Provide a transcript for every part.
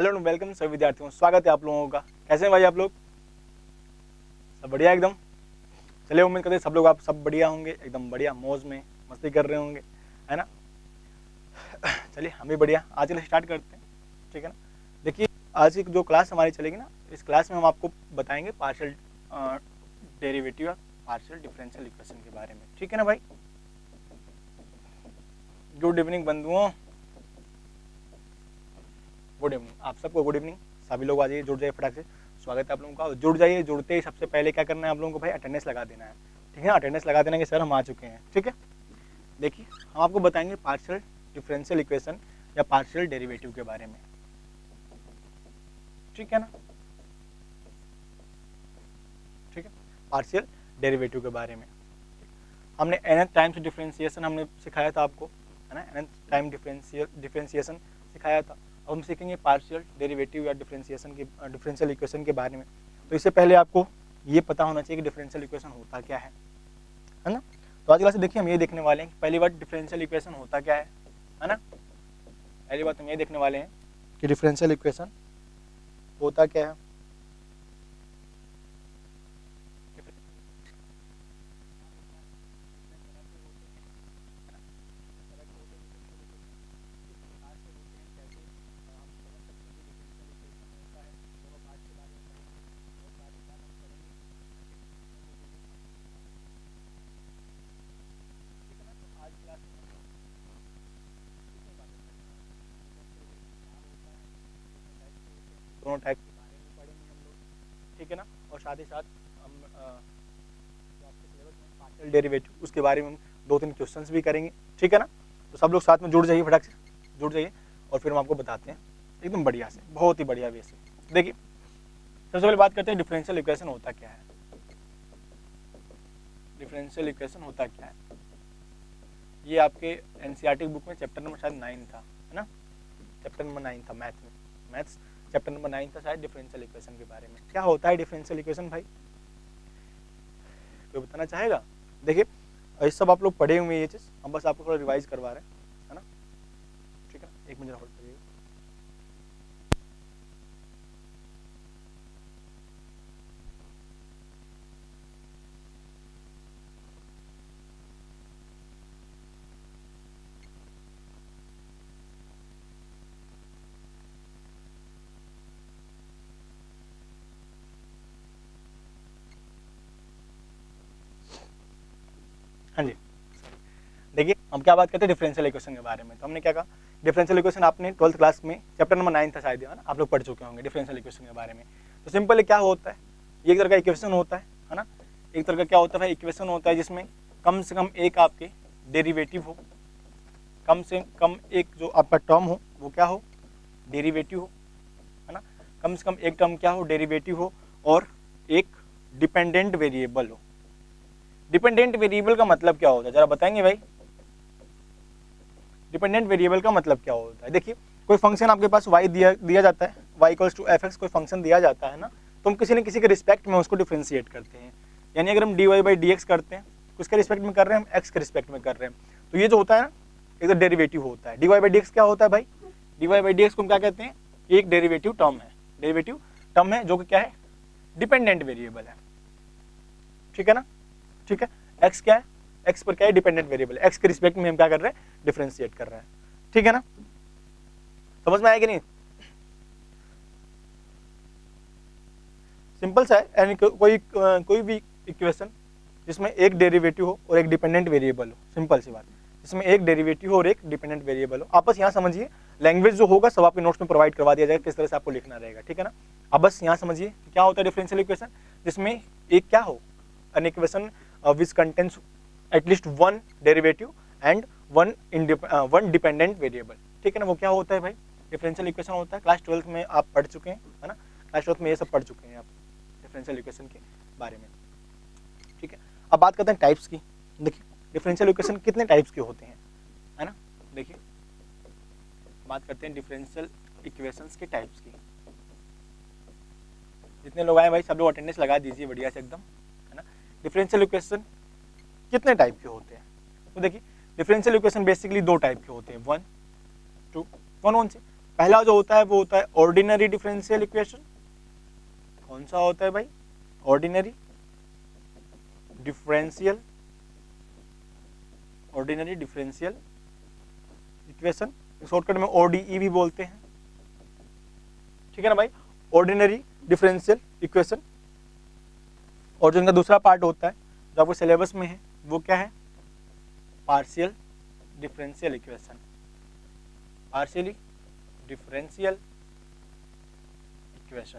Hello and welcome सभी विद्यार्थियों, स्वागत है आप लोगों का। कैसे हैं भाई आप लोग? सब बढ़िया एकदम। चलिए, उम्मीद करते हैं सब लोग आप सब बढ़िया होंगे, एकदम बढ़िया मौज में मस्ती कर रहे होंगे, है ना। चलिए हम भी बढ़िया, आज के लिए स्टार्ट करते हैं, ठीक है ना। देखिए, आज की जो क्लास हमारी चलेगी ना, इस क्लास में हम आपको बताएंगे पार्शियल डेरिवेटिव और पार्शियल डिफरेंशियल इक्वेशन के बारे में, ठीक है ना भाई। गुड इवनिंग बंधुओं, गुड इवनिंग आप सबको, गुड इवनिंग। सभी लोग आ जाइए, जुड़ जाइए फटाक से। स्वागत है आप लोगों का। जुड़ जाइए, जुड़ते ही सबसे पहले क्या करना है आप लोगों को भाई, अटेंडेंस लगा देना है, ठीक है ना। अटेंडेंस लगा देना कि सर हम आ चुके हैं, ठीक है। देखिए, हम आपको बताएंगे पार्शियल डिफरेंशियल इक्वेशन या पार्शियल डेरिवेटिव के बारे में, ठीक है ना। ठीक है, पार्शियल डेरिवेटिव के बारे में हमने nth टाइम्स डिफरेंशिएशन हमने सिखाया था आपको, है ना। nth टाइम डिफरेंशिएशन सिखाया था। अब हम सीखेंगे पार्शियल डेरिवेटिव या डिफरेंशियल इक्वेशन के बारे में। तो इससे पहले आपको ये पता होना चाहिए कि डिफरेंशियल इक्वेशन होता क्या है ना। तो आज क्लास से देखिए हम ये देखने वाले हैं कि पहली बात डिफरेंशियल इक्वेशन होता क्या है ना। पहली बात हम ये देखने वाले हैं कि डिफरेंशियल इक्वेशन होता क्या है। दोनों टाइप के बारे में पढ़ेंगे हम लोग, ठीक है ना। और साथ ही साथ हम जो आपके सिलेबस में पार्शियल डेरिवेटिव उसके बारे में हम 2-3 क्वेश्चंस भी करेंगे, ठीक है ना। तो सब लोग साथ में जुड़ जाइए, फटाक से जुड़ जाइए और फिर हम आपको बताते हैं एकदम बढ़िया से, बहुत ही बढ़िया वे से। देखिए, सबसे पहले बात करते हैं डिफरेंशियल इक्वेशन होता क्या है। डिफरेंशियल इक्वेशन होता क्या है, ये आपके एनसीईआरटी बुक में चैप्टर नंबर शायद 9 था, है ना। चैप्टर नंबर 9 था मैथ्स चैप्टर नंबर 9 था शायद, डिफरेंशियल इक्वेशन के बारे में। क्या होता है डिफरेंशियल इक्वेशन भाई, कोई बताना चाहेगा? देखिए, ये सब आप लोग पढ़े हुए ये चीज़, हम बस आपको थोड़ा रिवाइज करवा रहे हैं, है ना। ठीक है ना, एक मिनट होल्ड करिएगा। हाँ जी, देखिए हम क्या बात करते हैं डिफरेंशियल इक्वेशन के बारे में। तो हमने क्या कहा, डिफरेंशियल इक्वेशन आपने 12th क्लास में चैप्टर नंबर 9 था शायद, है ना, आप लोग पढ़ चुके होंगे डिफरेंशियल इक्वेशन के बारे में। तो सिंपल क्या होता है, ये एक तरह का इक्वेशन होता है ना। एक तरह का क्या होता है, इक्वेशन होता है जिसमें कम से कम एक आपके डेरिवेटिव हो, कम से कम एक जो आपका टर्म हो वो क्या हो, डेरिवेटिव हो, है ना। कम से कम एक टर्म क्या हो, डेरिवेटिव हो, और एक डिपेंडेंट वेरिएबल हो। डिपेंडेंट वेरिएबल का मतलब क्या होता है, जरा बताएंगे भाई। डिपेंडेंट वेरिएबल का मतलब क्या होता है? देखिए, कोई फंक्शन आपके पास y दिया जाता है, y इक्वल्स टू fx, कोई फंक्शन दिया जाता है ना, तो हम किसी न किसी के रिस्पेक्ट में उसको डिफरेंशिएट करते हैं। यानी अगर हम dy बाई dx करते हैं, किसके रिस्पेक्ट में कर रहे हैं, हम x के रिस्पेक्ट में कर रहे हैं। तो ये जो होता है ना, एक तो डेरिवेटिव होता है। dy बाई dx क्या होता है भाई, dy बाई dx को हम क्या कहते हैं, एक डेरिवेटिव टर्म है, डेरिवेटिव टर्म है जो कि क्या है, डिपेंडेंट वेरिएबल है, ठीक है ना। ठीक है, x क्या है, x पर क्या है, डिपेंडेंट वेरिएबल, x के रिस्पेक्ट में हम क्या कर रहे हैं, डिफरेंशिएट कर रहे हैं, ठीक है ना। समझ में आया कि नहीं? सिंपल सा है, यानी कोई भी इक्वेशन जिसमें एक डेरिवेटिव हो और एक डिपेंडेंट वेरिएबल हो, सिंपल सी बात, जिसमें एक डेरिवेटिव हो और एक डिपेंडेंट वेरिएबल हो। आप बस यहाँ समझिए, लैंग्वेज जो होगा सब आपके नोट्स में प्रोवाइड करवा दिया जाएगा, किस तरह से आपको लिखना रहेगा, ठीक है ना। अब बस यहाँ समझिए क्या होता है डिफरेंशियल इक्वेशन, जिसमें एक क्या हो, an equation which contains at least one derivative and one dependent variable, ठीक है ना। वो क्या होता है भाई, डिफरेंशियल इक्वेशन होता है। क्लास 12th में आप पढ़ चुके हैं, है ना, क्लास 12th में ये सब पढ़ चुके हैं आप डिफरेंशियल इक्वेशन के बारे में, ठीक है। अब बात करते हैं टाइप्स की। देखिए, डिफरेंशियल इक्वेशन कितने टाइप्स के होते हैं, है ना। देखिए, बात करते हैं डिफरेंशियल इक्वेशंस के टाइप्स की। जितने लोग आए भाई सब लोग अटेंडेंस लगा दीजिए बढ़िया से एकदम, है ना। डिफरेंशियल इक्वेशन कितने टाइप के होते हैं? तो देखिए, डिफरेंशियल इक्वेशन बेसिकली 2 टाइप के होते हैं, 1 2 कौन कौन से? पहला जो होता है वो होता है ऑर्डिनरी डिफरेंशियल इक्वेशन। कौन सा होता है भाई? ऑर्डिनरी डिफरेंशियल इक्वेशन, शॉर्टकट में ODE भी बोलते हैं, ठीक है ना भाई, ऑर्डिनरी डिफरेंशियल इक्वेशन। और जो इनका दूसरा पार्ट होता है जो आपको सिलेबस में है वो क्या है? Partial differential equation, partially differential equation,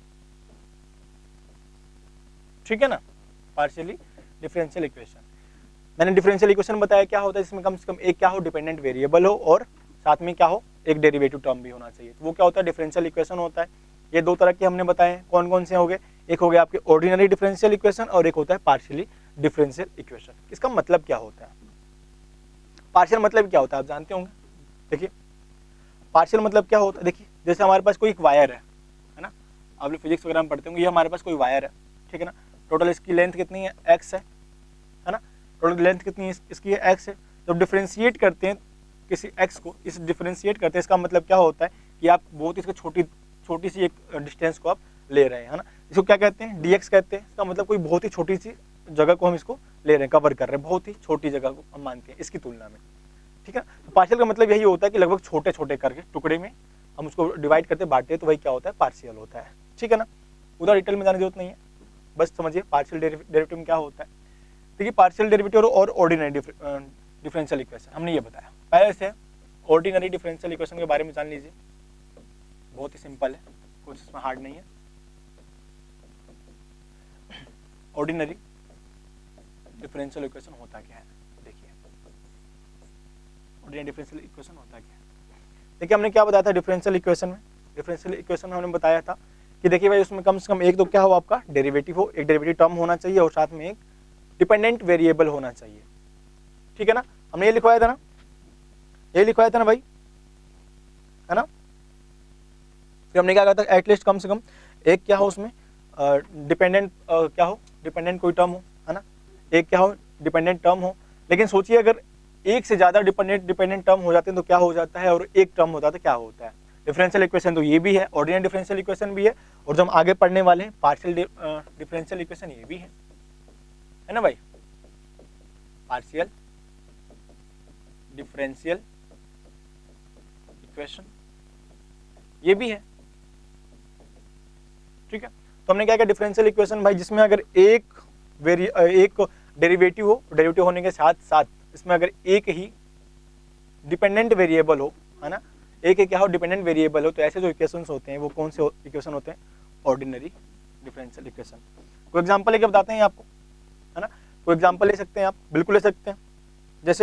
ठीक है ना, पार्शियली डिफरेंशियल इक्वेशन। मैंने डिफरेंशियल इक्वेशन बताया क्या होता है, जिसमें कम से कम एक क्या हो, डिपेंडेंट वेरिएबल हो और साथ में क्या हो, एक डेरिवेटिव टर्म भी होना चाहिए। तो वो क्या होता है? डिफरेंशियल इक्वेशन होता है। ये दो तरह के हमने बताए हैं, कौन कौन से हो गए? एक हो गया आपके ऑर्डिनरी डिफरेंशियल इक्वेशन और एक होता है पार्शियली डिफरेंशियल इक्वेशन। इसका मतलब क्या होता है? पार्शियल मतलब क्या होता है आप जानते होंगे। देखिए पार्शियल मतलब क्या होता है, देखिए जैसे हमारे पास कोई एक वायर है ना, आप लोग फिजिक्स वगैरह में पढ़ते होंगे, ये हमारे पास कोई वायर है, ठीक है ना, टोटल इसकी लेंथ कितनी है? x है ना, टोटल लेंथ कितनी है इसकी? है x है। जब डिफरेंशिएट करते हैं किसी x को, इस डिफरेंशिएट करते हैं, इसका मतलब क्या होता है कि आप बहुत ही इसको छोटी सी एक डिस्टेंस को आप ले रहे हैं, है ना, इसको क्या कहते हैं? dx कहते हैं। इसका मतलब कोई बहुत ही छोटी सी जगह को हम इसको ले रहे हैं, कवर कर रहे हैं, बहुत ही छोटी जगह को हम मानते हैं इसकी तुलना में, ठीक है। तो पार्शियल का मतलब यही होता है कि लगभग छोटे छोटे करके टुकड़े में हम उसको डिवाइड करते बांटते हैं, तो वही क्या होता है? पार्शियल होता है, ठीक है ना। उधर डिटेल में जाने की जरूरत नहीं है, बस समझिए पार्शियल डेरिवेटिव में क्या होता है। देखिए पार्शियल डेरिवेटिव और ऑर्डिनरी डिफरेंशियल इक्वेशन हमने ये बताया। पहले से ऑर्डिनरी डिफरेंशियल इक्वेशन के बारे में जान लीजिए, बहुत ही सिंपल है, कुछ इसमें हार्ड नहीं है। ऑर्डिनरी डिफरेंशियल इक्वेशन होता क्या है? देखिए ऑर्डिनरी डिफरेंशियल इक्वेशन होता क्या है। देखिए हमने क्या बताया था डिफरेंशियल इक्वेशन में? डिफरेंशियल इक्वेशन में हमने बताया था कि देखिए भाई उसमें कम से कम एक तो क्या हो, आपका डेरिवेटिव हो, एक डेरिवेटिव टर्म होना चाहिए और साथ में एक डिपेंडेंट वेरिएबल होना चाहिए, ठीक है ना। हमने ये लिखवाया था ना, ये लिखवाया था ना भाई, है ना। फिर हमने क्या कहा था? एटलीस्ट कम से कम एक क्या हो उसमें डिपेंडेंट क्या हो, डिपेंडेंट कोई टर्म हो, है ना, एक क्या हो, डिपेंडेंट टर्म हो। लेकिन सोचिए अगर एक से ज्यादा डिपेंडेंट टर्म हो जाते हैं तो क्या हो जाता है, और एक टर्म होता है तो क्या होता है? डिफरेंशियल इक्वेशन तो ये भी है, ऑर्डिनरी डिफरेंशियल इक्वेशन भी है, और जो हम आगे पढ़ने वाले हैं पार्शियल डिफरेंशियल इक्वेशन ये भी है ना भाई, पार्शियल डिफरेंशियल इक्वेशन ये भी है, ठीक है। तो हमने क्या किया? डिफरेंशियल इक्वेशन भाई जिसमें अगर एक डेरिवेटिव हो, डेरिवेटिव होने के साथ साथ इसमें अगर एक ही डिपेंडेंट वेरिएबल हो, है ना, एक क्या हो, डिपेंडेंट वेरिएबल हो, तो ऐसे जो इक्वेशंस होते हैं वो कौन से इक्वेशन होते हैं? Ordinary differential equation. कोई एग्जांपल लेके बताते हैं आपको, है ना, कोई एग्जांपल ले सकते हैं आप, बिल्कुल ले सकते हैं। जैसे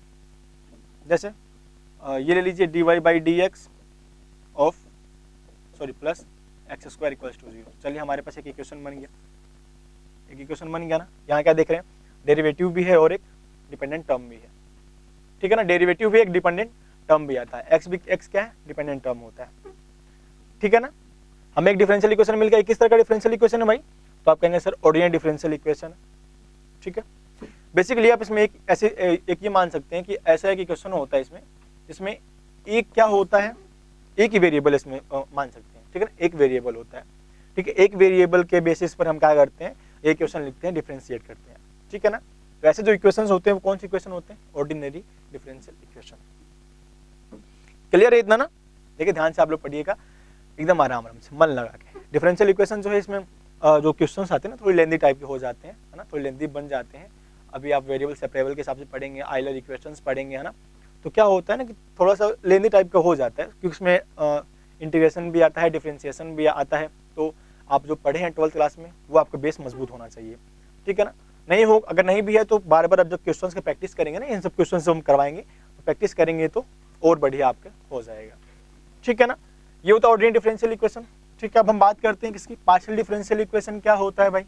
ये ले लीजिए dy/dx ऑफ प्लस x² = 0। चलिए हमारे पास एक इक्वेशन बन गया, ना। यहाँ क्या देख रहे हैं? डेरिवेटिव भी है और एक डिपेंडेंट टर्म भी है, ठीक है ना। डेरिवेटिव भी एक डिपेंडेंट टर्म भी आता है, x क्या है? डिपेंडेंट टर्म होता है, ठीक है ना। हमें एक डिफरेंशियल इक्वेशन मिल गया। किस तरह का डिफरेंशियल इक्वेशन है भाई? तो आप कहेंगे सर ऑर्डिनरी डिफरेंशियल इक्वेशन, ठीक है। बेसिकली आप इसमें एक ये मान सकते हैं कि ऐसा एक इक्वेशन होता है इसमें, जिसमें एक क्या होता है? एक ही वेरिएबल इसमें मान सकते हैं, ठीक है ना, एक वेरिएबल होता है, ठीक है। एक वेरिएबल के बेसिस पर हम क्या करते हैं? एक इक्वेशन लिखते हैं, डिफरेंशिएट करते हैं, ठीक है ना। वैसे जो इक्वेशंस होते हैं वो कौन से इक्वेशन होते हैं? Ordinary differential equation. क्लियर है इतना ना? देखिए ध्यान से आप लोग पढ़िएगा, एकदम आराम से मन लगा के। डिफरेंशियल इक्वेशन जो है इसमें जो क्वेश्चंस आते हैं ना थोड़ी लेंदी टाइप के हो जाते हैं, है ना, थोड़ी लेंदी बन जाते हैं। अभी आप वेरिएबल सेपरेबल के हिसाब से पढ़ेंगे, आइलर इक्वेशंस पढ़ेंगे, है ना, तो क्या होता है ना कि थोड़ा सा लेंदी टाइप का हो जाता है, क्योंकि उसमें इंटीग्रेशन भी आता है, डिफरेंशिएशन भी आता है। तो आप जो पढ़े हैं 12th क्लास में वो आपका बेस मजबूत होना चाहिए, ठीक है ना। नहीं हो, अगर नहीं भी है तो बार बार आप जब क्वेश्चंस के प्रैक्टिस करेंगे ना, इन सब क्वेश्चंस हम करवाएंगे, तो प्रैक्टिस करेंगे तो और बढ़िया आपके हो जाएगा, ठीक है ना। ये होता है ऑर्डिनरी डिफरेंशियल इक्वेशन, ठीक है। अब हम बात करते हैं किसकी? पार्शियल डिफरेंशियल इक्वेशन क्या होता है भाई?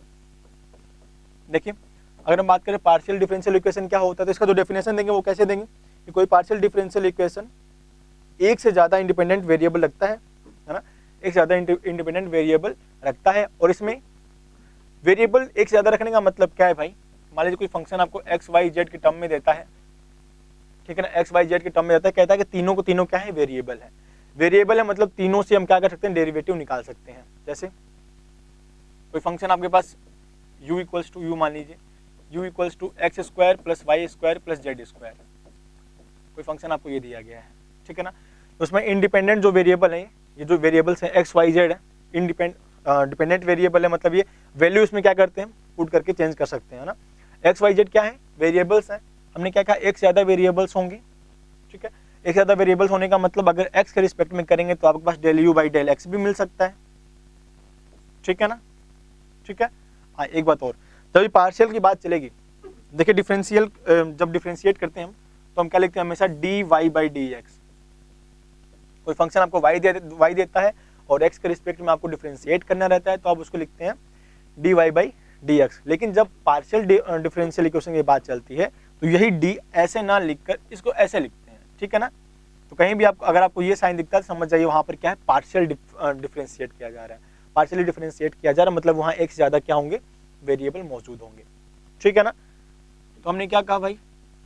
देखिए अगर हम बात करें पार्शियल डिफरेंशियल इक्वेशन क्या होता है, तो इसका जो डेफिनेशन देंगे वो कैसे देंगे कि कोई पार्शियल डिफरेंशियल इक्वेशन एक से ज्यादा इंडिपेंडेंट वेरिएबल रखता है ना, एक से ज्यादा इंडिपेंडेंट वेरिएबल रखता है। और इसमें वेरिएबल एक से ज्यादा रखने का मतलब क्या है भाई? मान लीजिए कोई फंक्शन आपको एक्स वाई जेड के टर्म में देता है, ठीक है ना, एक्स वाई जेड के टर्म में देता है, कहता है कि तीनों क्या है? वेरिएबल है। वेरिएबल है मतलब तीनों से हम क्या कर सकते हैं, डेरिवेटिव निकाल सकते हैं। जैसे कोई फंक्शन आपके पास u इक्वल्स टू यू मान लीजिए, u equals to x square plus y square plus z square, कोई फंक्शन आपको ये दिया गया है, ठीक है ना। तो उसमें इंडिपेंडेंट जो वेरिएबल है, ये जो वेरिएबल्स हैं एक्स वाई जेड है, डिपेंडेंट वेरिएबल है, मतलब ये वैल्यू इसमें क्या करते हैं, पुट करके चेंज कर सकते हैं ना। एक्स वाई जेड क्या है, वेरिएबल्स हैं। हमने क्या कहा, एक से ज़्यादा वेरिएबल्स होंगे, ठीक है। एक से ज़्यादा वेरिएबल्स होने का मतलब अगर एक्स के रिस्पेक्ट में करेंगे तो आपके पास del u by del x भी मिल सकता है, ठीक है ना, ठीक है। हाँ, एक बात और, जब पार्शियल की बात चलेगी, देखिए डिफरेंशियल जब डिफरेंशिएट करते हैं हम तो हम क्या लिखते हैं हमेशा d y by d x. कोई फंक्शन आपको वाई देता है और एक्स के रिस्पेक्ट में आपको डिफरेंशिएट करना रहता है तो आप उसको लिखते हैं d y by d x. लेकिन जब पार्शियल डिफरेंशियल इक्वेशन की बात चलती है तो यही डी ऐसे ना लिखकर इसको ऐसे लिखते हैं, ठीक है ना। तो कहीं भी आपको अगर आपको ये साइन दिखता है तो समझ जाइए वहाँ पर क्या है, पार्शियल डिफरेंशिएट किया जा रहा है। पार्शियली डिफरेंशिएट किया जा रहा है मतलब वहाँ एक से ज़्यादा क्या होंगे, वेरिएबल मौजूद होंगे, ठीक है ना। तो हमने क्या कहा भाई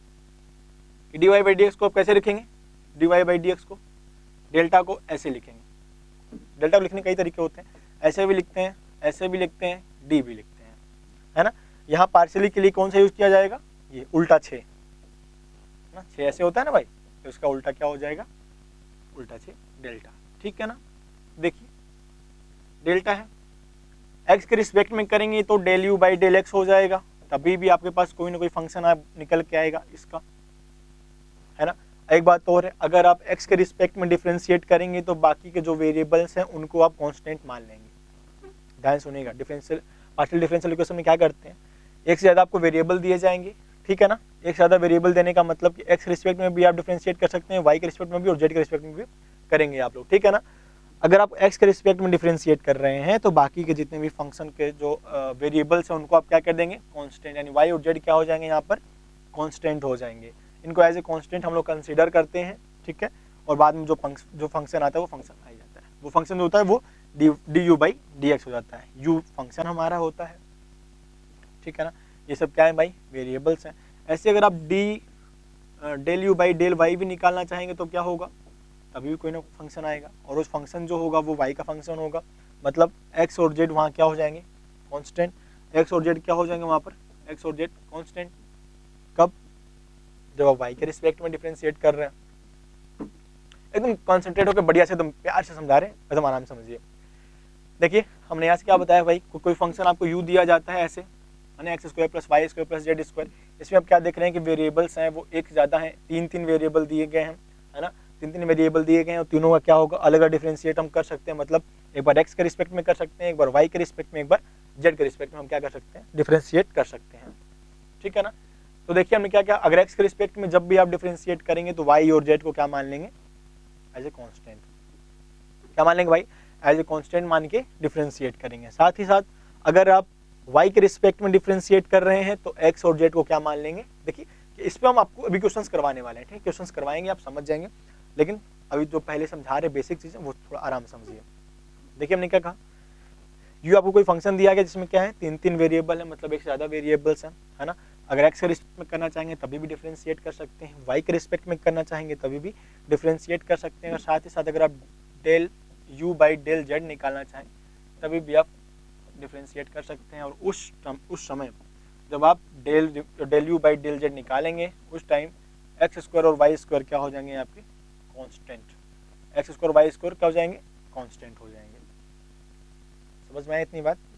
कि d y by d x को आप कैसे लिखेंगे, d y by d x को डेल्टा को ऐसे लिखेंगे। डेल्टा को लिखने कई तरीके होते हैं, ऐसे भी लिखते हैं, ऐसे भी लिखते हैं, डी भी लिखते हैं, है ना। यहाँ पार्शियली के लिए कौन सा यूज किया जाएगा, ये उल्टा 6 ना, 6 ऐसे होता है ना भाई, तो इसका उल्टा क्या हो जाएगा, उल्टा 6 डेल्टा, ठीक है ना। देखिए डेल्टा है, एक्स के रिस्पेक्ट में करेंगे तो del u by del x हो जाएगा, तभी भी आपके पास कोई ना कोई फंक्शन आप निकल के आएगा इसका, है ना। एक बात और है, अगर आप x के रिस्पेक्ट में डिफरेंशिएट करेंगे तो बाकी के जो वेरिएबल्स हैं उनको आप कांस्टेंट मान लेंगे। ध्यान सुनिएगा, डिफरेंशियल पार्शियल डिफरेंशियल इक्वेशन में क्या करते हैं, एक से ज़्यादा आपको वेरिएबल दिए जाएंगे, ठीक है ना। एक से ज़्यादा वेरिएबल देने का मतलब कि x के रिस्पेक्ट में भी आप डिफरेंशिएट कर सकते हैं, y के रिस्पेक्ट में भी और z के रिस्पेक्ट में भी करेंगे आप लोग, ठीक है ना। अगर आप x के रिस्पेक्ट में डिफरेंशिएट कर रहे हैं तो बाकी के जितने भी फंक्शन के जो वेरिएबल्स हैं उनको आप क्या कर देंगे, कॉन्स्टेंट, यानी y और z क्या हो जाएंगे यहाँ पर, कॉन्स्टेंट हो जाएंगे। इनको एज ए कांस्टेंट हम लोग कंसीडर करते हैं, ठीक है। और बाद में जो फंक्शन आता है वो फंक्शन आ जाता है, वो फंक्शन जो होता है वो d u by d x हो जाता है, यू फंक्शन हमारा होता है, ठीक है ना। ये सब क्या है भाई, वेरिएबल्स हैं। ऐसे अगर आप del u by del y भी निकालना चाहेंगे तो क्या होगा, तभी भी कोई ना फंक्शन आएगा और उस फंक्शन जो होगा वो वाई का फंक्शन होगा, मतलब एक्स और जेड वहाँ क्या हो जाएंगे, कॉन्स्टेंट। एक्स और जेड क्या हो जाएंगे वहाँ पर, एक्स और जेड कॉन्स्टेंट। कब, जब आप y के रिस्पेक्ट में डिफरेंशिएट कर रहे हैं। एकदम कॉन्सेंट्रेट होकर बढ़िया से एकदम प्यार से समझा रहे हैं, एकदम आराम से समझिए। देखिए हमने यहाँ से क्या बताया भाई, कोई फंक्शन आपको u दिया जाता है ऐसे, है ना, x square plus y square plus z square. इसमें आप क्या देख रहे हैं कि वेरिएबल्स हैं वो एक ज़्यादा हैं, तीन वेरिएबल दिए गए हैं, है ना, तीन वेरिएबल दिए गए हैं और तीनों का क्या होगा, अलग अलग डिफरेंशिएट हम कर सकते हैं। मतलब एक बार x के रिस्पेक्ट में कर सकते हैं, एक बार y के रिस्पेक्ट में, एक बार z के रिस्पेक्ट में हम क्या कर सकते हैं, डिफरेंशिएट कर सकते हैं, ठीक है ना। तो देखिए हमने क्या किया, अगर x के रिस्पेक्ट में जब भी आप डिफरेंशिएट करेंगे तो y और z को क्या मान लेंगे, एज ए कांस्टेंट। क्या मान लेंगे भाई, एज ए कांस्टेंट मान के डिफरेंशिएट करेंगे। साथ ही साथ अगर आप y के रिस्पेक्ट में डिफरेंशिएट कर रहे हैं तो x और z को क्या मान लेंगे। देखिए इस पे हम आपको अभी क्वेश्चंस करवाने वाले हैं, ठीक है, क्वेश्चंस करवाएंगे, आप समझ जाएंगे। लेकिन अभी जो पहले समझा रहे बेसिक चीजें वो थोड़ा आराम से समझिए। देखिए हमने क्या कहा, यू आपको कोई फंक्शन दिया गया जिसमें क्या है, तीन वेरिएबल है, मतलब एक से ज़्यादा वेरिएबल्स हैं, है ना। अगर x के रिस्पेक्ट में करना चाहेंगे तभी भी डिफरेंशिएट कर सकते हैं, y के रिस्पेक्ट में करना चाहेंगे तभी भी डिफरेंशिएट कर सकते हैं, और साथ ही साथ अगर आप del u by del z निकालना चाहें तभी भी आप डिफरेंशिएट कर सकते हैं। और उस समय जब आप del u by del z निकालेंगे उस टाइम एक्स स्क्वायर और वाई स्क्वायर क्या हो जाएंगे आपके, constant. X square y square क्या हो जाएंगे, कॉन्स्टेंट हो जाएंगे। समझ में आए इतनी बात,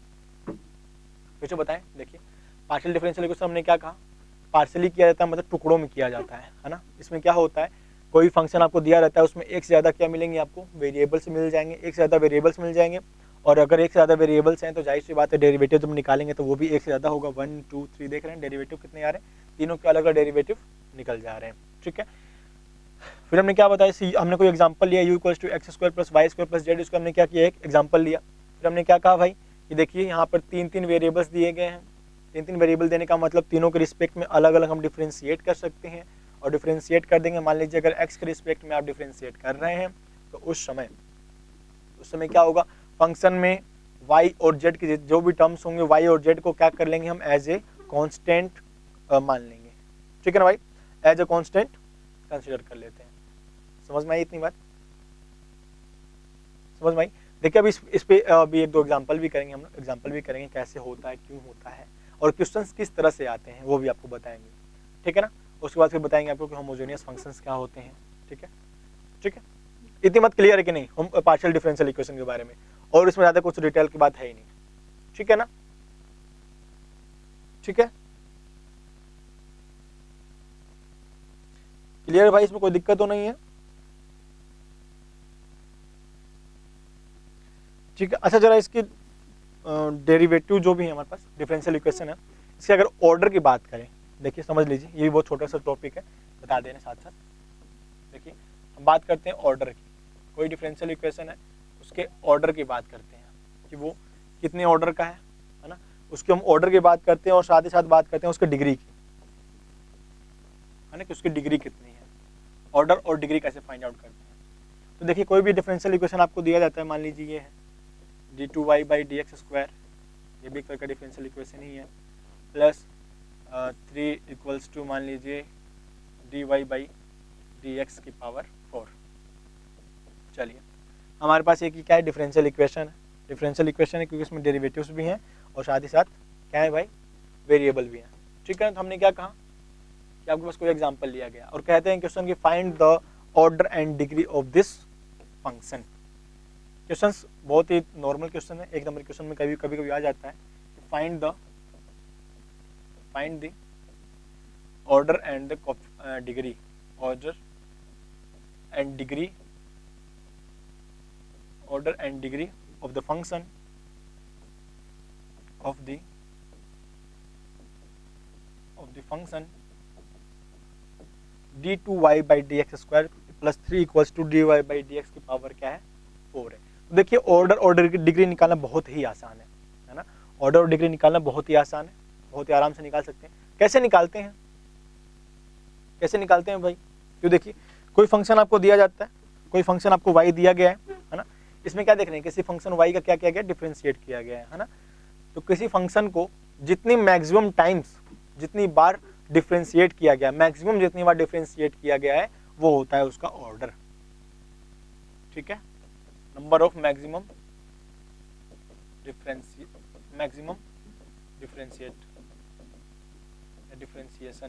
फिर बताएं। देखिए पार्शियल डिफरेंशियल इक्वेशन हमने क्या कहा, पार्शियली किया जाता है मतलब टुकड़ों में किया जाता है ना। इसमें क्या होता है, कोई फंक्शन आपको दिया रहता है उसमें एक से ज़्यादा क्या मिलेंगे आपको, वेरिएबल्स मिल जाएंगे, एक से ज़्यादा वेरिएबल्स मिल जाएंगे। और अगर एक से ज़्यादा वेरिएबल्स हैं तो जाहिर सी बात है डेरिवेटिव जब निकालेंगे तो वो भी एक से ज़्यादा होगा। 1 2 3 देख रहे हैं डेरिवेटिव कितने आ रहे हैं, तीनों के अलग अलग डेरिवेटिव निकल जा रहे हैं, ठीक है। फिर हमने क्या बताया, हमने कोई एग्जांपल लिया, u equals to x square plus y square plus z, इसको हमने क्या किया, एक एग्जांपल लिया। फिर हमने क्या कहा भाई कि देखिए यहाँ पर तीन वेरिएबल्स दिए गए हैं, तीन वेरिएबल देने का मतलब तीनों के रिस्पेक्ट में अलग अलग हम डिफरेंशिएट कर सकते हैं और डिफरेंशिएट कर देंगे। मान लीजिए अगर x के रिस्पेक्ट में आप डिफरेंशिएट कर रहे हैं तो उस समय क्या होगा, फंक्शन में y और z के जो भी टर्म्स होंगे y और z को क्या कर लेंगे हम, एज ए कांस्टेंट मान लेंगे, ठीक है ना भाई, एज ए कांस्टेंट कंसीडर कर लेते हैं। समझ में आई इतनी बात, समझ में आई। देखिए अभी इस पे अभी एक दो एग्जांपल भी करेंगे, हम लोग एग्जांपल भी करेंगे कैसे होता है, क्यों होता है, और क्वेश्चंस किस तरह से आते हैं वो भी आपको बताएंगे, ठीक है ना। उसके बाद फिर बताएंगे आपको कि होमोजेनियस फंक्शंस क्या होते हैं, ठीक है, ठीक है। इतनी मत क्लियर है कि नहीं हम पार्शियल डिफरेंशियल इक्वेशन के बारे में, और इसमें ज़्यादा कुछ डिटेल की बात है ही नहीं, ठीक है ना, ठीक है, क्लियर भाई, इसमें कोई दिक्कत तो नहीं है, ठीक है। अच्छा जरा इसकी डेरिवेटिव जो भी है हमारे पास डिफरेंशियल इक्वेशन है, इसके अगर ऑर्डर की बात करें, देखिए समझ लीजिए ये भी बहुत छोटा सा टॉपिक है, बता देने साथ साथ। देखिए हम बात करते हैं ऑर्डर की, कोई डिफरेंशियल इक्वेशन है उसके ऑर्डर की बात करते हैं कि वो कितने ऑर्डर का है ना, उसके हम ऑर्डर की बात करते हैं और साथ ही साथ बात करते हैं उसके डिग्री की, है ना, कि उसकी डिग्री कितनी है, ऑर्डर और डिग्री कैसे फाइंड आउट करते हैं। तो देखिए कोई भी डिफरेंशियल इक्वेशन आपको दिया जाता है, मान लीजिए ये है d2y/dx², ये भी एक तरह का डिफरेंशियल इक्वेशन ही है, प्लस 3 इक्वल्स टू मान लीजिए dy/dx⁴। चलिए हमारे पास एक ही क्या है, डिफरेंशियल इक्वेशन है, डिफरेंशियल इक्वेशन है क्योंकि इसमें डेरिवेटिव्स भी हैं और साथ ही साथ क्या है भाई, वेरिएबल भी हैं, ठीक है। तो हमने क्या कहा कि आपके पास कोई एग्जांपल लिया गया और कहते हैं क्वेश्चन की find the order and degree of this function. Questions बहुत ही नॉर्मल क्वेश्चन है, एक नंबर क्वेश्चन में कभी कभी आ जाता है, find the order and the degree, order and degree of the function of the function d2y/dx² plus 3 equals to dy/dx की पावर क्या है, 4 है। तो देखिए ऑर्डर और डिग्री निकालना बहुत ही आसान है ना, ऑर्डर और डिग्री निकालना बहुत ही आसान है, बहुत ही आराम से निकाल सकते हैं। कैसे निकालते हैं, कैसे निकालते हैं भाई, क्यों देखिए कोई फंक्शन आपको दिया जाता है, कोई फंक्शन आपको y दिया गया है ना, इसमें क्या देख रहे हैं, किसी फंक्शन y का क्या किया गया, डिफरेंशिएट किया गया है ना। तो किसी फंक्शन को जितनी मैक्सिमम टाइम्स, जितनी बार डिफरेंशिएट किया गया, मैक्सिमम जितनी बार डिफरेंशिएट किया गया है वो होता है उसका ऑर्डर, ठीक है, नंबर ऑफ मैक्सिमम डिफरेंशिएशन,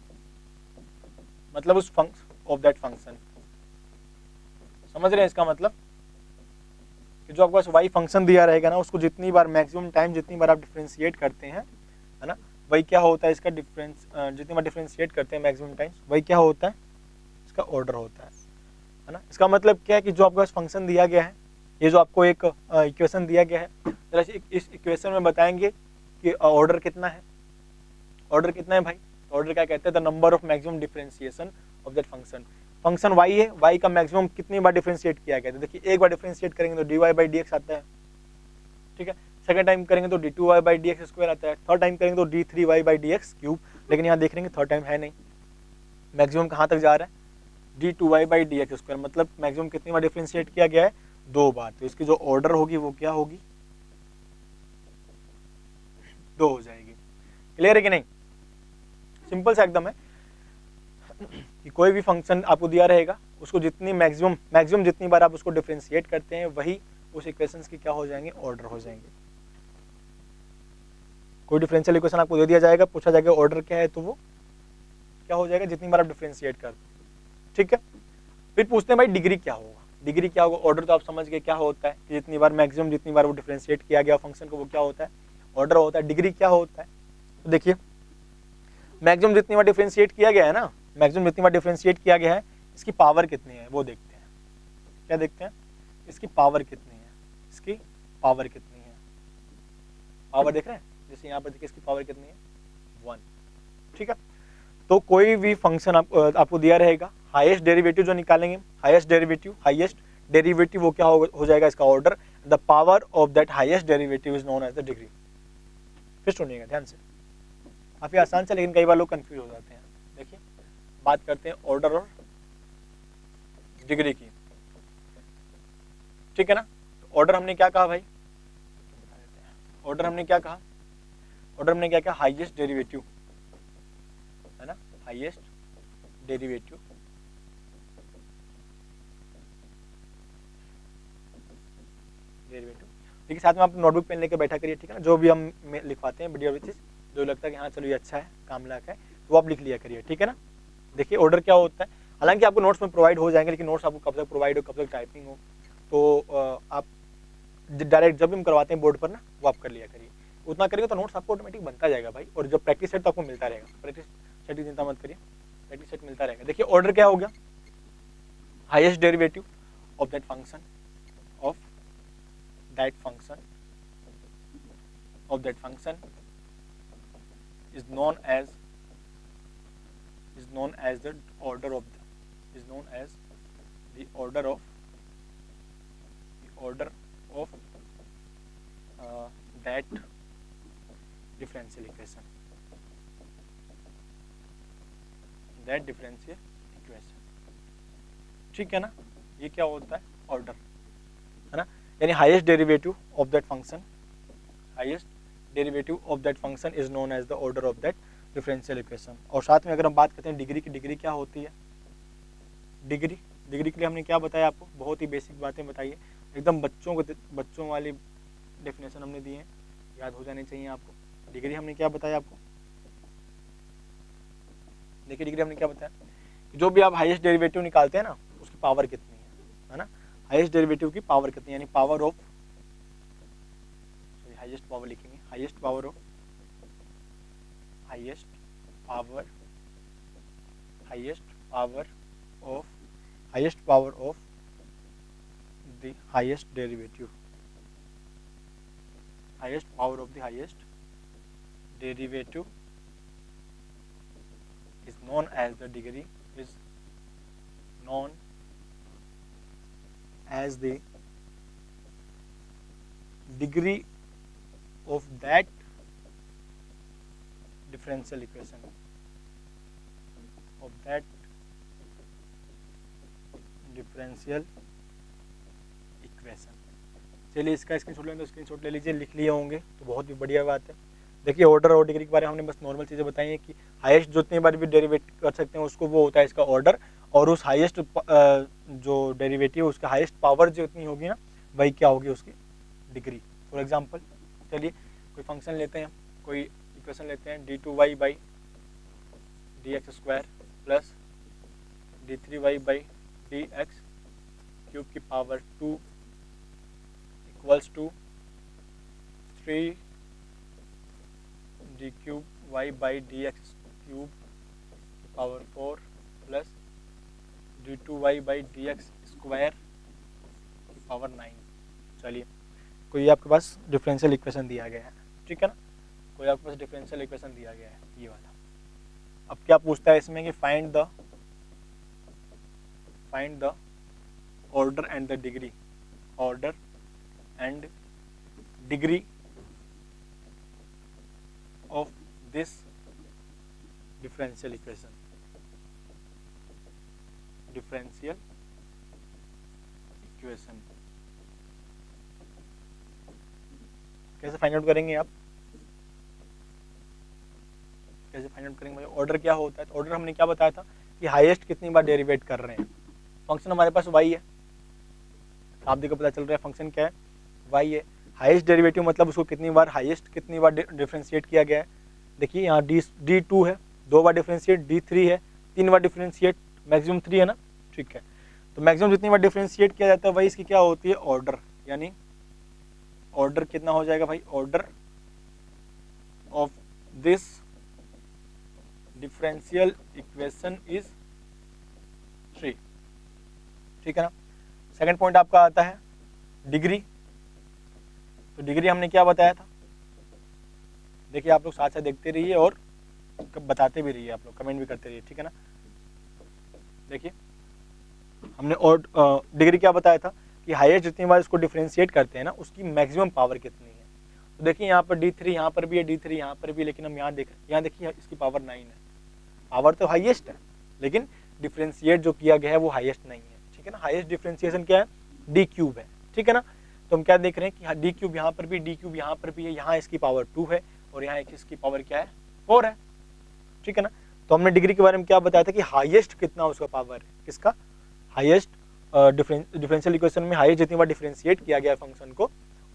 मतलब उस ऑफ दैट फंक्शन, समझ रहे हैं इसका मतलब कि जो आपके पास y फंक्शन दिया रहेगा ना, उसको जितनी बार मैक्सिमम टाइम, जितनी बार आप डिफरेंशिएट करते हैं, है ना, वही क्या होता है इसका डिफरेंस, जितनी बार डिफरेंशिएट करते हैं मैक्सिमम टाइम्स, वही क्या होता है, इसका ऑर्डर होता है ना। इसका मतलब क्या है कि जो आपके पास फंक्शन दिया गया है, ये जो आपको एक इक्वेशन दिया गया है, जरा इस इक्वेशन में बताएंगे कि ऑर्डर कितना है, ऑर्डर कितना है भाई, ऑर्डर क्या कहते हैं, the number of maximum differentiation of that function. Function y है, y का मैक्सिमम कितनी बार डिफरेंशिएट किया गया है, तो देखिए एक बार डिफरेंशिएट करेंगे तो dy/dx आता है, ठीक है, सेकंड टाइम करेंगे तो d2y/dx² आता है, थर्ड टाइम करेंगे तो d3y/dx3, लेकिन यहाँ देख रहे हैं थर्ड टाइम है नहीं, मैक्सिमम कहाँ तक जा रहा है, d2y/dx², मतलब मैक्सिमम कितनी बार डिफरेंशिएट किया गया है, 2 बार, तो इसकी जो ऑर्डर होगी वो क्या होगी, 2 हो जाएगी। क्लियर है कि नहीं, सिंपल सा एकदम है कि कोई भी फंक्शन आपको दिया रहेगा, उसको जितनी मैक्सिमम जितनी बार आप उसको डिफरेंशिएट करते हैं, वही उस इक्वेशंस की क्या हो जाएंगे, ऑर्डर हो जाएंगे। कोई डिफरेंशियल इक्वेशन आपको दे दिया जाएगा, पूछा जाएगा ऑर्डर क्या है, तो वो क्या हो जाएगा, जितनी बार आप डिफरेंशिएट करते हैं, ठीक है। फिर पूछते हैं भाई डिग्री क्या होगा, डिग्री क्या होगा, ऑर्डर तो आप समझ गए क्या होता है कि जितनी बार मैक्सिमम, जितनी बार वो डिफरेंशिएट किया गया फंक्शन को, वो क्या होता है, ऑर्डर होता है। डिग्री क्या होता है, तो देखिए मैक्सिमम जितनी बार डिफरेंशिएट किया गया है ना, मैक्सिमम जितनी बार डिफरेंशिएट किया गया है, इसकी पावर कितनी है वो देखते हैं, क्या देखते हैं, इसकी पावर कितनी है, इसकी पावर कितनी है, पावर देख रहे हैं, जैसे यहाँ पर देखिए इसकी पावर कितनी है, 1, ठीक है। तो कोई भी फंक्शन आपको दिया रहेगा, हाईएस्ट डेरिवेटिव जो निकालेंगे, हाईएस्ट डेरिवेटिव वो क्या हो जाएगा, इसका order, the power of that highest derivative is known as the degree. फिर सुनिएगा ध्यान से, काफी आसान से, लेकिन कई बार लोग कंफ्यूज हो जाते हैं। देखिए बात करते हैं ऑर्डर और डिग्री की, ठीक है ना। ऑर्डर हमने क्या कहा भाई, ऑर्डर हमने क्या कहा, ऑर्डर हमने क्या कहा, हाईएस्ट डेरिवेटिव, है ना, हाईएस्ट डेरिवेटिव डेरिवेटिव। ठीक है, साथ में आप नोटबुक पेन लेकर बैठा करिए, ठीक है ना, जो भी हम लिखवाते हैं बढ़िया चीज़ जो लगता है कि हाँ चलो ये अच्छा है काम लायक है तो आप लिख लिया करिए, ठीक है ना। देखिए ऑर्डर क्या होता है, हालांकि आपको नोट्स में प्रोवाइड हो जाएंगे, लेकिन नोट्स आपको कब तक प्रोवाइड हो, कब तक टाइपिंग हो, तो आप डायरेक्ट जब भी हम करवाते हैं बोर्ड पर ना वो आप कर लिया करिए, उतना करिए तो नोट्स आपको ऑटोमेटिक बनता जाएगा भाई। और जब प्रैक्टिस सेट तो आपको मिलता रहेगा, प्रैक्टिस सेट की चिंता मत करिए, प्रैक्टिस सेट मिलता रहेगा। देखिए ऑर्डर क्या हो गया, highest derivative of that function is known as the order of that differential equation, ठीक है ना। ये क्या होता है, ऑर्डर है ना, यानी highest derivative of that function is known as the order of that differential equation. और साथ में अगर हम बात करते हैं डिग्री की, डिग्री क्या होती है, डिग्री के लिए हमने क्या बताया आपको, बहुत ही बेसिक बातें बताइए, एकदम बच्चों वाली डेफिनेशन हमने दी है, याद हो जानी चाहिए आपको। डिग्री हमने क्या बताया आपको, देखिए डिग्री हमने क्या बताया, जो भी आप हाईएस्ट डेरिवेटिव निकालते हैं ना उसकी पावर कितनी है ना, हाईएस्ट डेरिवेटिव की पावर कितनी, यानी पावर ऑफ, हाईएस्ट पावर लिखेंगे, highest power of the highest derivative, is known as the degree of that differential equation, चलिए इसका स्क्रीनशॉट लें तो स्क्रीनशॉट ले लीजिए, लिख लिए होंगे तो बहुत ही बढ़िया बात है। देखिए ऑर्डर और डिग्री के बारे में हमने बस नॉर्मल चीज़ें बताई हैं कि हाईएस्ट जितनी बार भी डेरिवेट कर सकते हैं उसको वो होता है इसका ऑर्डर, और उस हाईएस्ट जो डेरिवेटिव उसका हाईएस्ट पावर जितनी होगी ना वही क्या होगी उसकी डिग्री। फॉर एग्जांपल चलिए कोई फंक्शन लेते हैं, कोई इक्वेशन लेते हैं d2y by dx square plus d3y by dx cube की power 2 equals to 3 d cube y by dx cube की power 4 plus d2y by dx square की पावर 9। चलिए कोई आपके पास डिफरेंशियल इक्वेशन दिया गया है, ठीक है ना, कोई आपके पास डिफरेंशियल इक्वेशन दिया गया है ये वाला। अब क्या पूछता है इसमें कि find the order and the degree of this differential equation, कैसे फाइंड आउट करेंगे आप, कैसे फाइंड आउट करेंगे भाई, ऑर्डर क्या होता है। तो ऑर्डर हमने क्या बताया था कि हाईएस्ट कितनी बार डेरिवेट कर रहे हैं, फंक्शन हमारे पास y है, आप देखो पता चल रहा है फंक्शन क्या है, y है। हाईएस्ट डेरिवेटिव मतलब उसको कितनी बार डिफरेंशिएट किया गया है। देखिए यहाँ d2 है, 2 बार डिफरेंशिएट, d3 है 3 बार डिफरेंशिएट, मैक्सिमम 3 है ना, ठीक है। तो मैक्सिमम जितनी बार डिफरेंशिएट किया जाता है वही इसकी क्या होती है ऑर्डर, यानी ऑर्डर कितना हो जाएगा भाई, order of this differential equation is 3, ठीक है ना। सेकंड पॉइंट आपका आता है डिग्री। तो डिग्री हमने क्या बताया था, देखिए आप लोग साथ साथ देखते रहिए और बताते भी रहिए, आप लोग कमेंट भी करते रहिए, ठीक है ना। देखिए हमने और डिग्री क्या बताया था कि हाईएस्ट जितनी बार इसको डिफरेंशिएट करते हैं ना उसकी मैक्सिमम पावर कितनी है। तो देखिए यहाँ पर d3 यहाँ पर भी है, d3 यहाँ पर भी, लेकिन हम यहाँ देखिए इसकी पावर 9 है, पावर तो हाईएस्ट है लेकिन डिफरेंशिएट जो किया गया है वो हाईएस्ट नहीं है, ठीक है ना। हाईएस्ट डिफरेंशिएशन क्या है, d क्यूब है, ठीक है ना। तो हम क्या देख रहे हैं कि d क्यूब यहाँ पर भी, d क्यूब यहाँ पर भी है, यहाँ इसकी पावर 2 है और यहाँ इसकी पावर क्या है 4 है, ठीक है ना। तो हमने डिग्री के बारे में क्या बताया था कि हाईएस्ट कितना उसका पावर है, किसका हाईएस्ट डिफरेंशियल इक्वेशन में हाईएस्ट जितनी बार डिफरेंशिएट किया गया फंक्शन को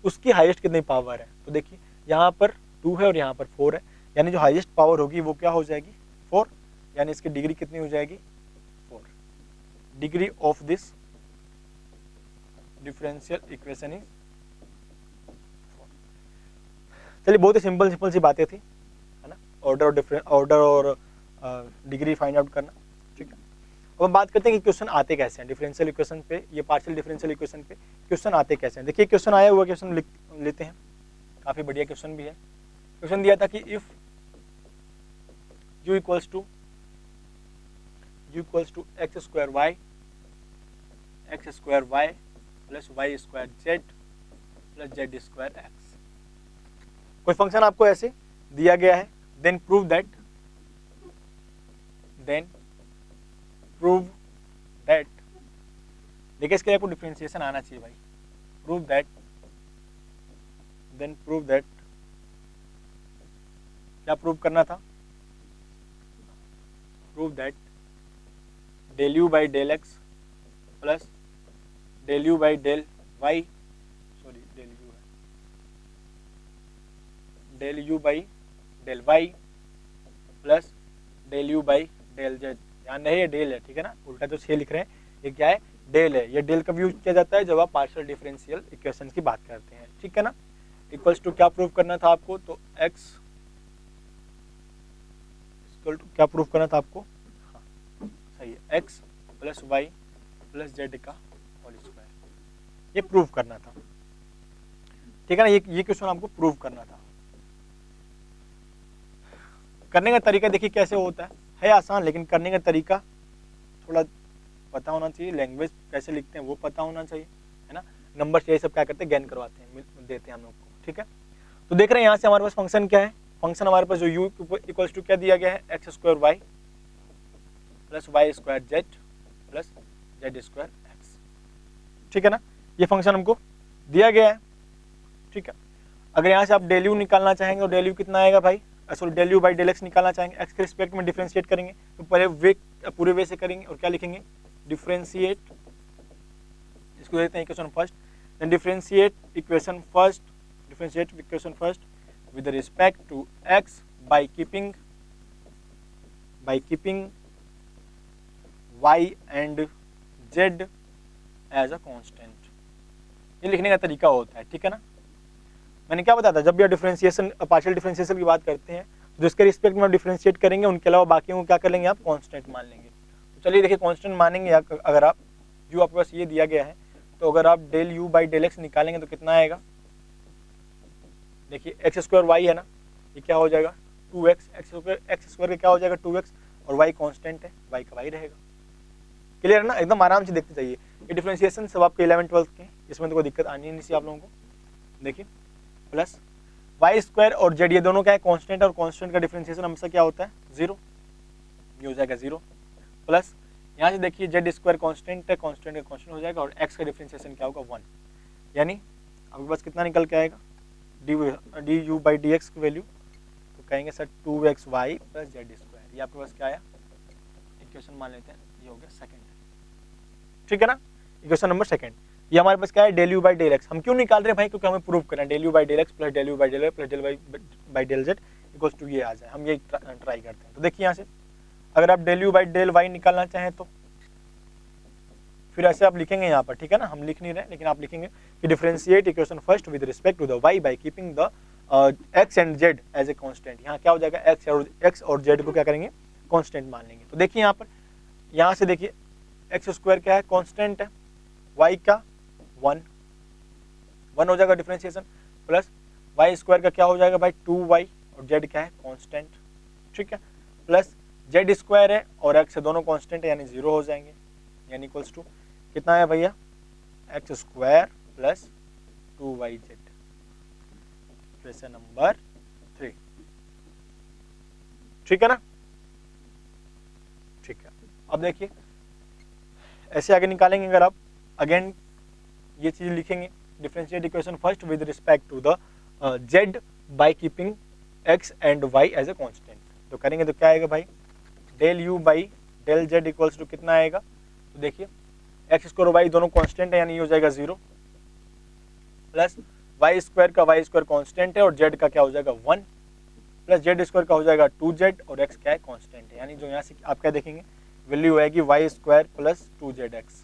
उसकी हाईएस्ट कितनी पावर है। तो देखिए यहाँ पर 2 है और यहाँ पर 4 है, यानी जो हाईएस्ट पावर होगी वो क्या हो जाएगी 4, यानी इसकी डिग्री कितनी हो जाएगी 4। Degree of this differential equation is 4। चलिए बहुत ही सिंपल सी बातें थी, है ना, ऑर्डर और डिग्री फाइंड आउट करना, ठीक है। अब हम बात करते हैं कि क्वेश्चन आते कैसे हैं डिफरेंशियल इक्वेशन पे, ये पार्शियल डिफरेंशियल इक्वेशन पे क्वेश्चन आते कैसे हैं। देखिए क्वेश्चन आया हुआ, क्वेश्चन लेते हैं, काफी बढ़िया क्वेश्चन भी है। क्वेश्चन दिया था कि if u equals to x square y plus y square z plus z square x, कोई फंक्शन आपको ऐसे दिया गया है, देन प्रूव दैट देखिए इसके लिए आपको डिफरेंशिएशन आना चाहिए भाई। प्रूव दैट क्या प्रूव करना था, prove that del u by del x plus del u by del y, sorry del u by del y plus del u by del z, ध्यान रहे ये डेल है, ठीक है ना, उल्टा जो 6 लिख रहे हैं ये क्या है डेल है। ये डेल कब यूज किया जाता है जब आप पार्शियल डिफरेंशियल इक्वेशन की बात करते हैं, ठीक है ना। इक्वल्स टू क्या प्रूव करना था आपको, तो x इक्वल टू क्या प्रूव करना था आपको, हाँ सही है, x plus y plus z का होल स्क्वायर, ये प्रूव करना था, ठीक है ना। ये क्वेश्चन आपको प्रूव करना था। करने का तरीका देखिए कैसे होता है आसान, लेकिन करने का तरीका थोड़ा पता होना चाहिए, लैंग्वेज कैसे लिखते हैं वो पता होना चाहिए, है ना। नंबर ये सब क्या करते हैं, गेन करवाते हैं, देते हैं हम लोग को, ठीक है। तो देख रहे हैं यहाँ से हमारे पास फंक्शन क्या है, फंक्शन हमारे पास जो u इक्वल्स टू क्या दिया गया है, x square y plus y square z plus z square x, ठीक है ना। ये फंक्शन हमको दिया गया है, ठीक है। अगर यहाँ से आप डेल यू निकालना चाहेंगे तो डेल यू कितना आएगा भाई, sorry del u by del x निकालना चाहेंगे, एक्स के रिस्पेक्ट में डिफरेंशिएट करेंगे तो पूरे वे से करेंगे और क्या लिखेंगे, डिफरेंशिएट, इसको देते हैं equation first, then differentiate equation first with respect to x by keeping y and z as a constant, ये लिखने का तरीका होता है, ठीक है ना। मैंने क्या बताया था, जब भी आप डिफरेंशिएशन पार्शियल डिफरेंशिएशन की बात करते हैं तो जिसके रिस्पेक्ट में आप डिफरेंशिएट करेंगे उनके अलावा बाकियों को क्या कर लेंगे आप कांस्टेंट मान लेंगे। तो चलिए देखिए कांस्टेंट मानेंगे, अगर आप यू आपके पास ये दिया गया है तो अगर आप del u by del x निकालेंगे तो कितना आएगा, देखिए एक्स स्क्वायर वाई है ना, ये क्या हो जाएगा 2x, एक्स स्क्वायर का क्या हो जाएगा 2x और वाई कांस्टेंट है, वाई का वाई रहेगा। क्लियर है ना, एकदम आराम से देखते जाइए, ये डिफरेंशिएशन सब आपके 11th-12th के, इसमें तो कोई दिक्कत आनी नहीं सी आप लोगों को। देखिए प्लस वाई स्क्वायर और जेड ये दोनों क्या है कांस्टेंट, और कांस्टेंट का डिफरेंशिएशन हमेशा क्या होता है 0, ये हो जाएगा 0 प्लस यहाँ से देखिए जेड स्क्वायर कांस्टेंट है, कांस्टेंट का कांस्टेंट हो जाएगा और एक्स का डिफरेंशिएशन क्या होगा 1, यानी आपके पास कितना निकल के आएगा d u by d x की वैल्यू, तो कहेंगे sir 2x y plus z square, ये आपके पास क्या आया इक्वेशन मान लेते हैं, ये हो गया सेकंड, ठीक है ना, इक्वेशन नंबर सेकंड। ये हमारे पास क्या है del u by del x, हम क्यों निकाल रहे हैं भाई, क्योंकि हमें प्रूव करना है del u by del x plus del u by del y plus del y by del z equals to ये आ जाए, हम ये ट्राई करते हैं। तो देखिए यहाँ से अगर आप del u by del y निकालना चाहें तो फिर ऐसे आप लिखेंगे यहाँ पर, ठीक है ना, हम लिख नहीं रहे लेकिन आप लिखेंगे कि differentiate equation first with respect to the y by keeping the x and z as a constant, यहाँ क्या हो जाएगा एक्स और जेड को क्या करेंगे कांस्टेंट मान लेंगे। तो देखिए यहाँ पर, यहाँ से देखिए एक्स स्क्वायर क्या है कांस्टेंट है, वाई का 1 हो जाएगा डिफरेंशिएशन, प्लस वाई स्क्वायर का क्या हो जाएगा भाई 2y और जेड क्या है कांस्टेंट, ठीक है, प्लस जेड स्क्वायर है और एक्स दोनों कांस्टेंट है यानी 0 हो जाएंगे, यानी इक्वल्स टू कितना है भैया x square plus 2y z, question number 3, ठीक है ना, ठीक है। अब देखिए ऐसे आगे निकालेंगे, अगर आप अगेन ये चीज लिखेंगे differentiate equation first with respect to the z by keeping x and y as a constant, तो करेंगे तो क्या आएगा भाई del u by del z equals to कितना आएगा, तो देखिए एक्स स्क्वायर वाई दोनों कांस्टेंट है यानी ये हो जाएगा 0 प्लस वाई स्क्वायर का वाई स्क्वायर कॉन्स्टेंट है और जेड का क्या हो जाएगा 1 प्लस जेड स्क्वायर का हो जाएगा 2z और x क्या है कॉन्स्टेंट है। यानी जो यहाँ से आप क्या देखेंगे वैल्यू आएगी y square plus 2zx।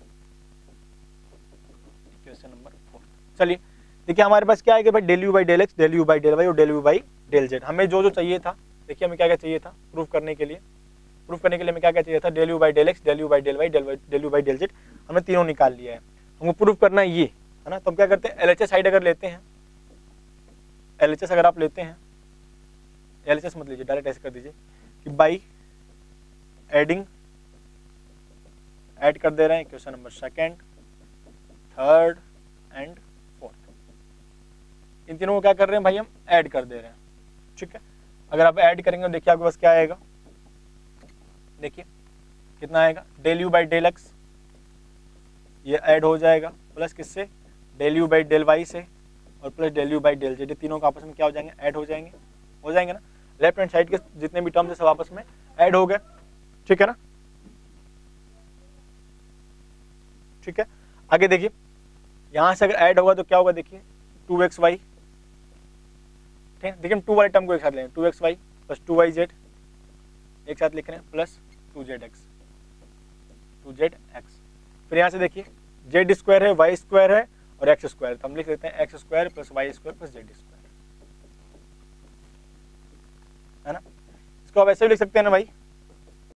Equation number 4। चलिए देखिए हमारे पास क्या आएगा भाई del u by del x, del u by del y और del u by del z. हमें जो जो चाहिए था, देखिए हमें क्या क्या चाहिए था प्रूफ करने के लिए हमें क्या क्या चाहिए था, del u by del x, del u by del y, del u by del z, हमने तीनों निकाल लिया है। हमको प्रूफ करना है ये, है ना। तो हम क्या करते हैं एलएचएस साइड अगर लेते हैं, एलएचएस अगर आप लेते हैं, एलएचएस मत लीजिए डायरेक्ट ऐसे कर दीजिए कि बाई एडिंग, ऐड कर दे रहे हैं question number second, third and fourth. इन तीनों को क्या कर रहे हैं भाई हम ऐड कर दे रहे हैं, ठीक है। अगर आप ऐड करेंगे तो देखिए आपके पास क्या आएगा, देखिए कितना आएगा del u by del x, ये ऐड हो जाएगा प्लस किससे del u by del y से और plus del u by del z, ये तीनों का आपस में क्या हो जाएंगे ऐड हो जाएंगे ना। लेफ्ट हैंड साइड के जितने भी टर्म्स है सब आपस में ऐड हो गए, ठीक है ना। ठीक है आगे देखिए यहां से अगर ऐड होगा तो क्या होगा, देखिए 2xy, ठीक है। देखिए हम 2 वाले टर्म को एक साथ लेंगे, 2xy प्लस 2yz एक साथ लिख रहे हैं प्लस 2zx। फिर यहाँ से देखिए जेड स्क्वायर है, वाई स्क्वायर है और एक्स स्क्वायर, तो हम लिख लेते हैं x square plus y square plus z square, है ना। इसको आप ऐसे भी लिख सकते हैं ना भाई,